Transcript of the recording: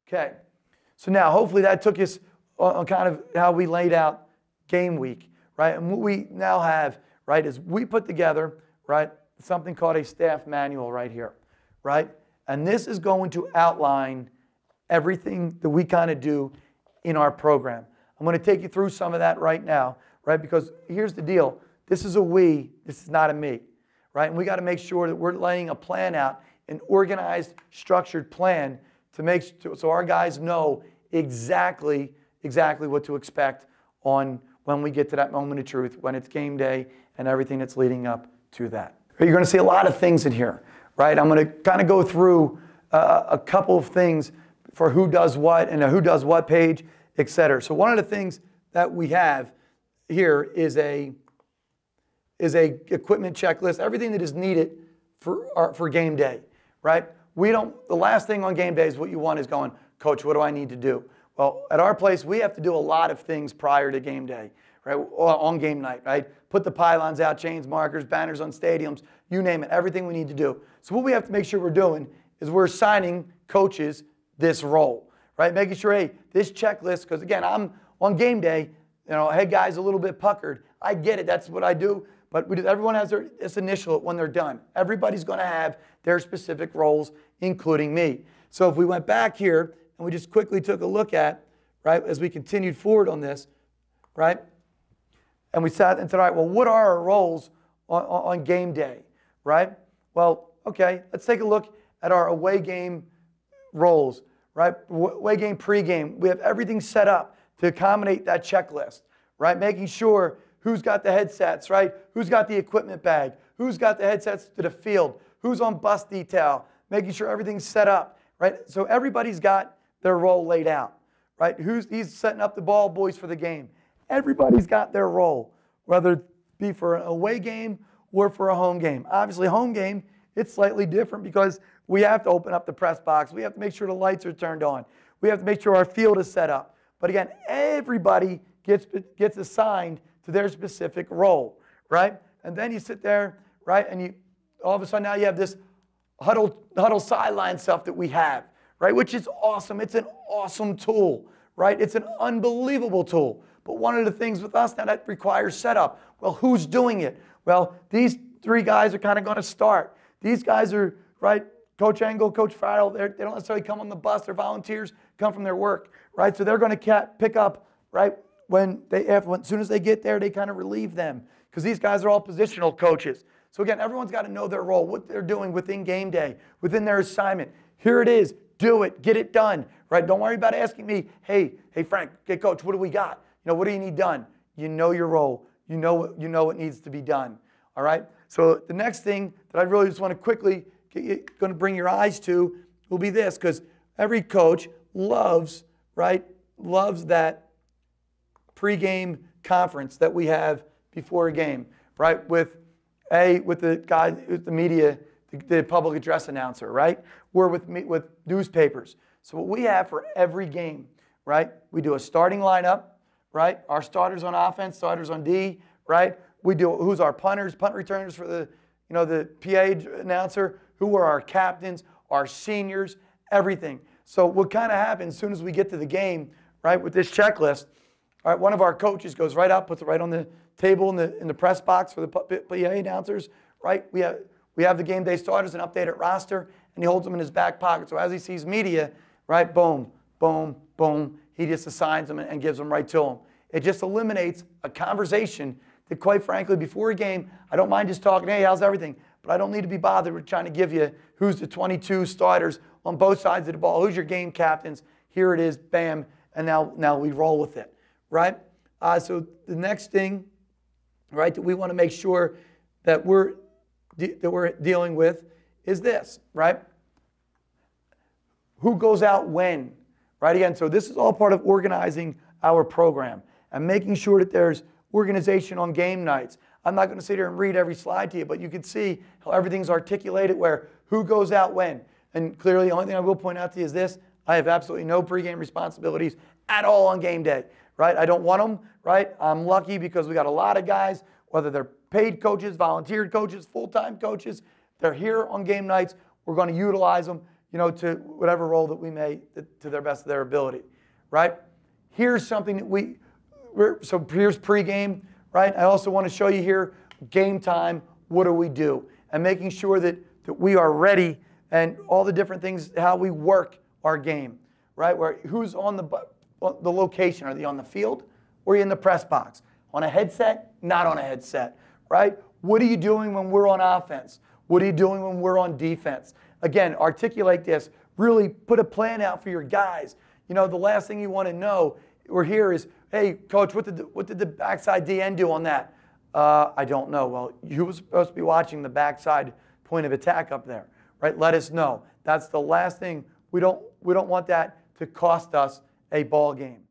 Okay, so now hopefully that took us on kind of how we laid out game week, right? And what we now have, right, is we put together, right, something called a staff manual right here, right? And this is going to outline everything that we kind of do in our program. I'm going to take you through some of that right now, right? Because here's the deal. This is a we, this is not a me, right? And we got to make sure that we're laying a plan out, an organized, structured plan to make so our guys know exactly what to expect on when we get to that moment of truth, when it's game day and everything that's leading up to that. You're going to see a lot of things in here, right? I'm going to kind of go through a couple of things for who does what and a who does what page, etc. So one of the things that we have here is a equipment checklist, everything that is needed for game day, right? The last thing on game day is what you want is going, Coach, what do I need to do? Well, at our place, we have to do a lot of things prior to game day, right? On game night, right? Put the pylons out, chains, markers, banners on stadiums, you name it, everything we need to do. So what we have to make sure we're doing is we're assigning coaches this role, right? Making sure, hey, this checklist, because again, I'm on game day, head guy's a little bit puckered. I get it, that's what I do. But everyone has this initial when they're done. Everybody's going to have their specific roles, including me. So if we went back here and we just quickly took a look at, right, as we continued forward on this, right, and we sat and said, all right, well, what are our roles on game day, right? Well, okay, let's take a look at our away game roles, right? Away game, pregame. We have everything set up to accommodate that checklist, right? Making sure who's got the headsets, right? Who's got the equipment bag? Who's got the headsets to the field? Who's on bus detail? Making sure everything's set up, right? So everybody's got their role laid out, right? He's setting up the ball boys for the game. Everybody's got their role, whether it be for an away game or for a home game. Obviously, home game, it's slightly different because we have to open up the press box. We have to make sure the lights are turned on. We have to make sure our field is set up. But again, everybody gets assigned to their specific role, right? And then you sit there, right, and all of a sudden now you have this huddle sideline stuff that we have, right, which is awesome. It's an awesome tool, right? It's an unbelievable tool. But one of the things with us now that requires setup, well, who's doing it? Well, these three guys are kind of going to start. These guys are, right, Coach Engel, Coach Farrell, they don't necessarily come on the bus. They're volunteers, come from their work, right? So they're going to pick up, right, as soon as they get there, they kind of relieve them because these guys are all positional coaches. So again, everyone's got to know their role, what they're doing within game day, within their assignment. Here it is. Do it. Get it done. Right? Don't worry about asking me, hey Frank, hey coach, what do we got? What do you need done? You know your role. You know what needs to be done. All right? So the next thing that I really just want to quickly going to bring your eyes to will be this, because every coach loves that pregame conference that we have before a game, right? With the guy, with the media, the public address announcer, right? We're with newspapers. So what we have for every game, right? We do a starting lineup, right? Our starters on offense, starters on D, right? We do who's our punters, punt returners for the PA announcer, who are our captains, our seniors, everything. So what kind of happens as soon as we get to the game, right? With this checklist. All right, one of our coaches goes right out, puts it right on the table in the press box for the PA announcers, right? We have the game day starters, an updated roster, and he holds them in his back pocket. So as he sees media, right, boom, boom, boom, he just assigns them and gives them right to him. It just eliminates a conversation that, quite frankly, before a game, I don't mind just talking, hey, how's everything? But I don't need to be bothered with trying to give you who's the 22 starters on both sides of the ball, who's your game captains. Here it is, bam, and now we roll with it. Right? So the next thing, right, that we want to make sure that we're dealing with is this, right? Who goes out when, right? Again, so this is all part of organizing our program and making sure that there's organization on game nights. I'm not going to sit here and read every slide to you, but you can see how everything's articulated where who goes out when. And clearly, the only thing I will point out to you is this. I have absolutely no pregame responsibilities at all on game day. Right? I don't want them, right? I'm lucky because we got a lot of guys, whether they're paid coaches, volunteer coaches, full-time coaches, they're here on game nights. We're going to utilize them. to whatever role that we may, to their best of their ability, right? Here's something that so here's pregame, right? I also want to show you here, game time, what do we do? And making sure that we are ready and all the different things, how we work our game, right? Who's on the location? Are they on the field or are you in the press box? On a headset? Not on a headset, right? What are you doing when we're on offense? What are you doing when we're on defense? Again, articulate this. Really put a plan out for your guys. The last thing you want to know or hear is, hey, coach, what did the backside DN do on that? I don't know. Well, you were supposed to be watching the backside point of attack up there, right? Let us know. That's the last thing. We don't want that to cost us a ball game.